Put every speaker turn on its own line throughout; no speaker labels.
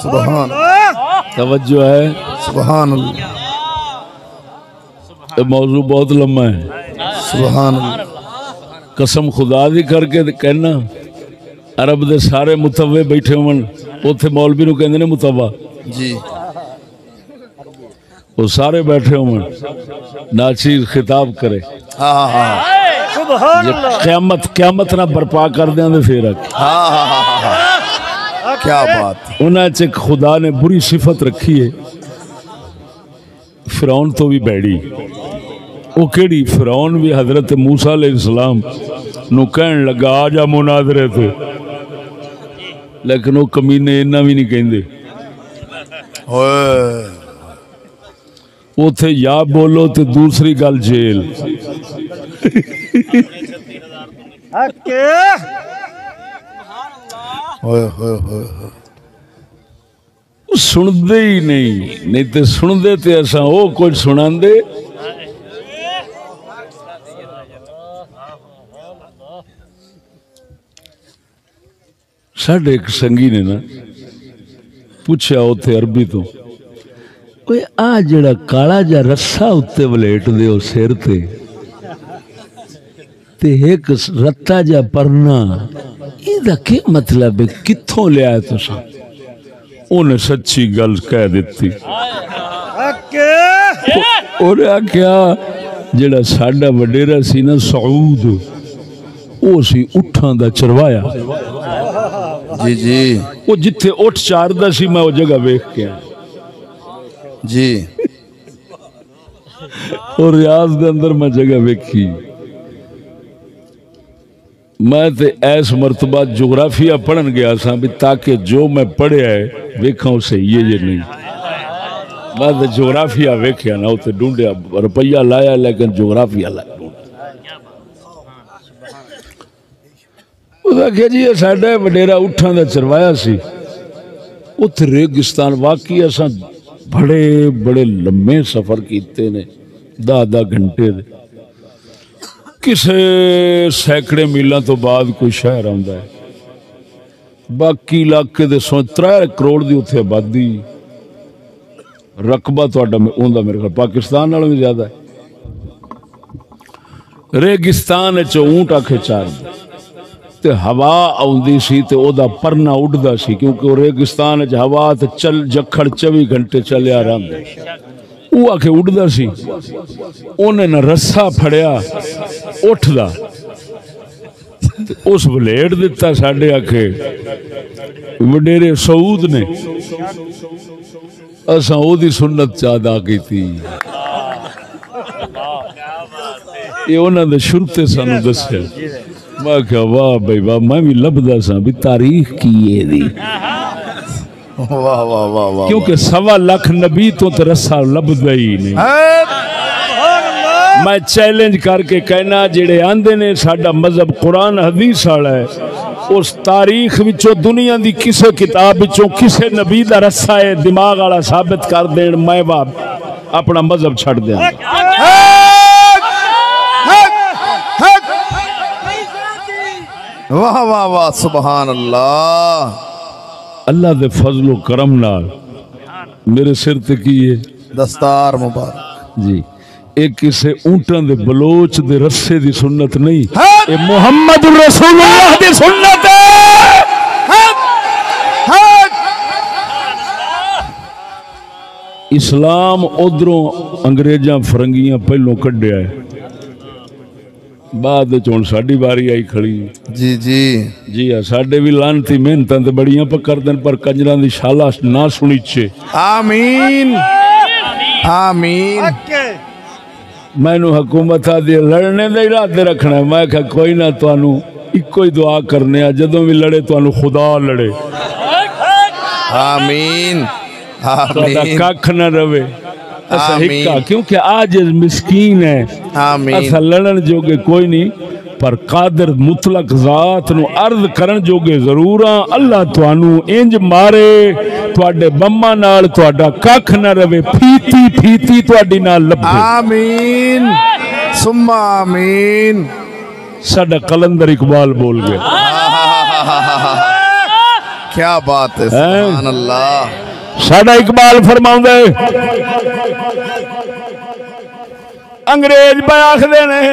سبحان
توجہ ہے
سبحان اللہ
یہ موضوع بہت لمبا ہے
سبحان اللہ
قسم خدا دی کر کے کہنا عرب دے سارے متوے بیٹھے ہون اوتھے مولوی نو کہندے نے متوا
جی
وہ سارے بیٹھے ہون ناچیز خطاب کرے
ہاں ہاں
یہ قیامت نہ برپا کر دیاں دے پھر
ہاں ہاں کیا بات
انہاں چ خدا نے بری صفت رکھی ہے فرعون تو بھی بیڑی وہ کیڑی فرعون بھی حضرت موسیٰ علیہ السلام نو کہن لگا آ جا مناظرے تے لیکن وہ کمینے اتنا بھی نہیں کہندے اوتھے یا بولو تے دوسری گل جیل سندے ہی نہیں تے سندے تے ایسا وہ کچھ سناندے ساڈے ایک سنگی نے نا پوچھا اوتھے عربی تو اوے آ جڑا کالا جا رسا اتے ولیٹ دے او سر تے ایک رتا جا پرنا ایدا کی مطلب ہے کتھوں لے آئے تساں انہیں سچی گل کہہ دیتی اور کیا جڑا ساڈا وڈیرا سی نا سعود او سی اٹھاں دا چروایا
جی جی
وہ جتھے اٹھ چاردا سی میں وہ جگہ ویکھ کے
جی
اور ریاض دے اندر میں جگہ ویکھی میں تے ایس مرتبہ جغرافیہ پڑھن گیا سا بھی تاکہ جو میں پڑھیا ہے ویکھاں اسے یہ نہیں میں تے جغرافیہ ویکھیا نا تے ڈھونڈیا روپیہ لایا لیکن جغرافیہ لایا وہ کہ جی ساڈا وڈیرا اٹھاں دا چروایا سی اتھے ریگستان واقعی اساں بڑے بڑے لمبے سفر کیتے نے 10 گھنٹے دے کسے سینکڑے میلاں تو بعد کوئی شہر آندا ہے باقی علاقے دے 3 کروڑ دی اتھے آبادی رقبہ تہاڈا اوندا میرے خیال پاکستان نالوں بھی زیادہ ہے ریگستان وچ اونٹ آکھے چار تے ہوا آوندی سی تے او دا پرنا اڑدا سی کیونکہ وہ ریگستان وچ ہوا تے چل جکھڑ 24 گھنٹے چلیا رہندا او آ کے اڑدا سی اونے نہ رسا پھڑیا اٹھ دا اس بلیڈ دیتا ساڈے آکھے وڈیرے سعود نے اساں او دی سنت چادا کیتی یہ انہاں دے شرتے سانو دسیا میں کہا واہ بھائی واہ میں بھی لبدا سا بھی تاریخ کی ہے دی
واہ واہ واہ واہ
کیونکہ 1.25 لاکھ نبی تو رسا لبدا ہی نہیں میں چیلنج کر کے کہنا جڑے آندے نے ساڈا مذہب قرآن حدیث والا ہے اس تاریخ وچوں دنیا دی کسے کتاب وچوں کسے نبی دا رسا ہے دماغ والا ثابت کر دین میں اپنا مذہب چھڑ دیاں
واہ واہ واہ سبحان اللہ
اللہ دے فضل و کرم نال میرے سر تے کیے
دستار مبارک
جی ایک کسے اونٹاں دے بلوچ دے رسے دی سنت نہیں اے محمد رسول اللہ دی سنت ہے اسلام ادھروں انگریزاں فرنگیاں پہلوں کڈیا ہے بعد چون ساڈی باری آئی کھڑی
جی جی
جی ہاں ساڈے بھی لانتی محنتاں تے بڑیاں پہ کر دین پر کنجراں دی شالا نہ سنی چھے
آمین آمین
میں نو حکومت آدھی لڑنے دے ارادے رکھنا ہے میں کہا کوئی نہ توانو ایک کوئی دعا کرنے جدوں بھی لڑے توانو خدا لڑے
آمین
آمین کاکھ نہ روے ایسا ہکا کیونکہ آج مسکین ہے ایسا لڑن جوگے کوئی نہیں پر قادر مطلق ذات نو عرض کرن جوگے ضروراں اللہ توانو انج مارے تواڈے بماں نال تواڈا کاکھ نہ روے پھیتی پھیتی تواڈی نال لبے
آمین ثم آمین
ساڈا قلندر اقبال بول گئے
کیا بات ہے سبحان اللہ
ساڈا اقبال فرماؤں دے انگریز پہ آخدے نے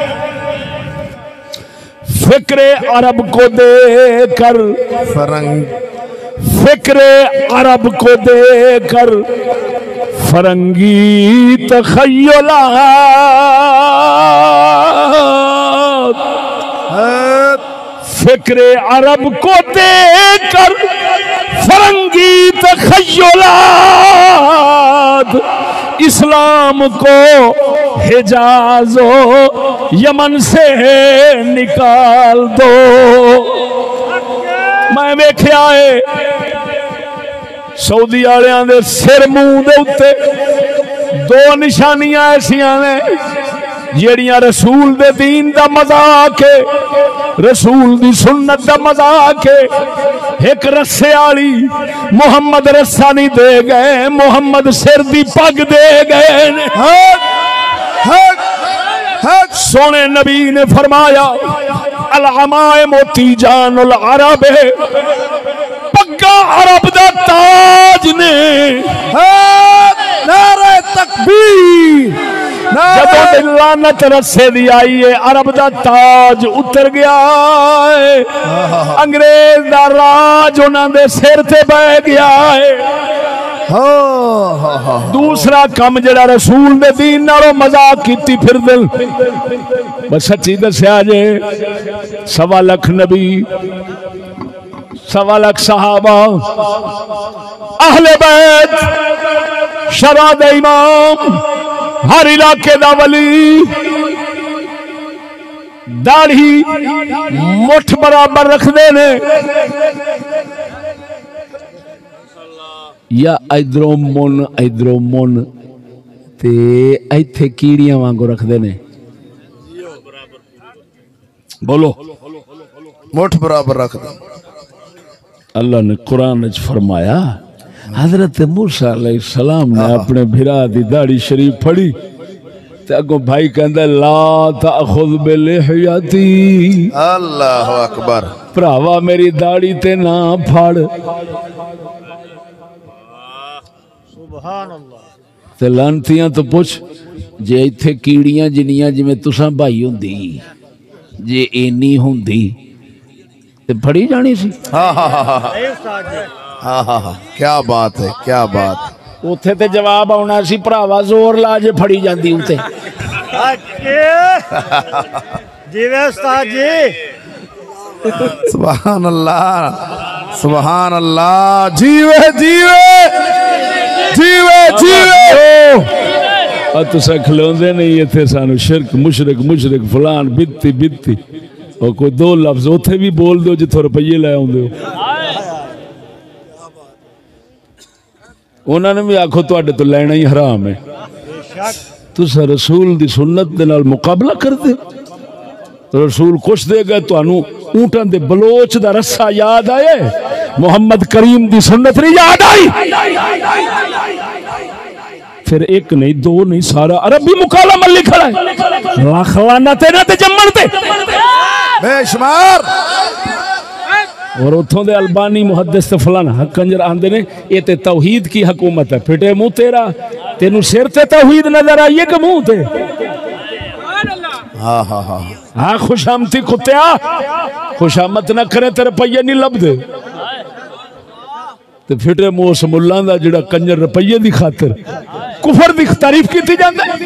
فکر عرب کو دے کر
فرنگ
فکر عرب کو دے کر فرنگی تخیلات فکر عرب کو دے کر فرنگی تخیلات اسلام کو حجاز و یمن سے نکال دو میں ویکھیا ہے سعودی والےاں دے سر منہ دے اوتے دو نشانیاں ایسیاں نے جیڑیاں رسول دے دین دا مذاق ہے رسول دی سنت دا مذاق ہے ایک رسے والی محمد رسا نہیں دے گئے محمد سر دی پگ دے گئے سونے نبی نے فرمایا العمائے موتی جان العرب پگا عرب دا تاج نے
نعرہ تکبیر
جب لعنت رسے دی آئی ہے عرب دا تاج اتر گیا ہے انگریز دا راج انہاں دے سر تے بہ گیا ہے دوسرا کم جڑا رسول دے دین نالوں مذاق کیتی پھر دل بس سچی دسیا جے 1.25 لاکھ نبی 1.25 لاکھ صحابہ اہل بیت شرع دے امام ہر علاقے دا ولی داڑھی مٹھ برابر رکھ دے نے یا ادھروں من تے ایتھے کیڑیاں وانگو رکھ دے نے بولو
مٹھ برابر رکھ دے
اللہ نے قرآن وچ فرمایا حضرت موسیٰ علیہ السلام نے اپنے بھرا دی داڑھی شریف پھڑی تے اگوں بھائی کہندا لا تاخذ بلحیتی
اللہ اکبر
بھراوا میری داڑھی تے نہ پھڑ
سبحان اللہ
تے لانتیاں تو پوچھ جے ایتھے کیڑیاں جنیاں جویں تساں بھائی ہوندی جے اینی ہوندی تے پھڑی جانی سی
کیا بات ہے کیا بات
اوتھے تے جواب آنا سی بھراوا زور لا جے پھڑی جاندی اوتے
جی وے استاد جی
سبحان اللہ سبحان اللہ جیوے جیوے جیوے جیوے
تساں کھلوندے نہیں ایتھے سانو شرک مشرک فلان بتی اور کوئی دو لفظ اوتھے بھی بول دو جتھوں روپیے لے آوندے ہو انہاں نے بھی آکھو تواڈے تو لینا ہی حرام ہے تساں رسول دی سنت دے نال مقابلہ کر دے رسول کچھ دے گئے تانوں اونٹاں دے بلوچ دا رسا یاد آئے محمد کریم دی سنت نہیں یاد آئی پھر ایک نہیں دو نہیں سارا عربی مکالمہ لکھا ہے لاکھ لعنت نہ تے جمن تے
بے شمار
اور اتھوں دے البانی محدث فلان حق کنجر آندے نے یہ تے توحید کی حکومت ہے پھٹے منہ تیرا تینوں سر تے توحید نظر آئیے کہ منہ تے ہاں خوشامتی کتیا خوشامت نہ کرے تے روپیے نہیں لب دے تے پھٹے منہ اس ملان دا جڑا کنجر روپیے دی خاطر کفر دی تعریف کیتی جاندے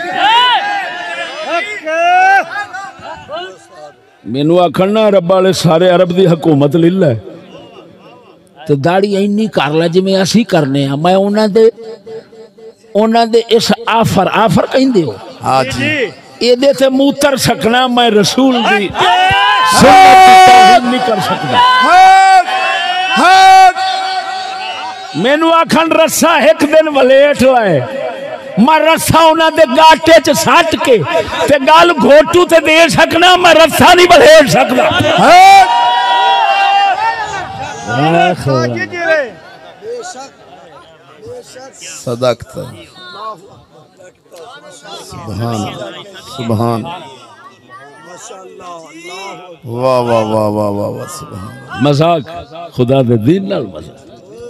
مینو آکھنا رب والے سارے عرب دی حکومت للہ ہے تو داڑھی اینی کر لا جی میں اسی کرنے ہیں میں انہاں دے اس آفر کہندے ہو
ہاں جی
اے دے تے موتر سکنا میں رسول دی سنت دی توہین نہیں کر سکنا مینو آکھن رسا ایک دن ولیٹ لائے میں رسا انہاں دے گاٹے چ سٹ کے تے گل گھوٹو تے دے سکنا میں رسا نہیں بلھیٹ سکنا
صدقت سبحان سبحان واہ واہ واہ واہ واہ واہ سبحان
مذاق خدا دے دین نال مذاق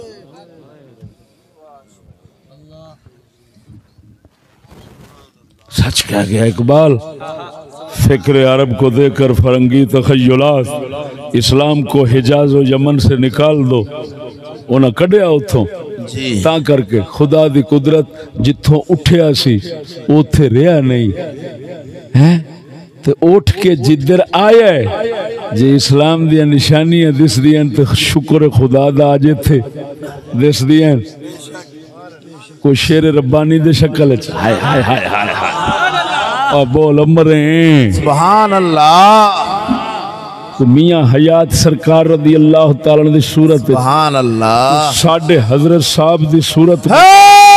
سچ کہہ گیا اقبال فکر عرب کو دے کر فرنگی تخیلات اسلام کو حجاز و یمن سے نکال دو انہاں کڈیا اتھوں
جی
تا کر کے خدا دی قدرت جتھوں اٹھیا سی اوتھے رہیا نہیں ہیں تے اٹھ کے جدھر آیا ہے جی اسلام دیا نشانیاں دس دیاں تے شکر خدا دا آجے تھے دس دیاں کوئی شیر ربانی دے شکل ہے ہائے ہائے ہائے ہائے ہائے اور بول امریں
سبحان اللہ
تو میاں حیات سرکار رضی اللہ تعالیٰ دی صورت
سبحان اللہ
ساڑھے حضرت صاحب دی صورت
ہے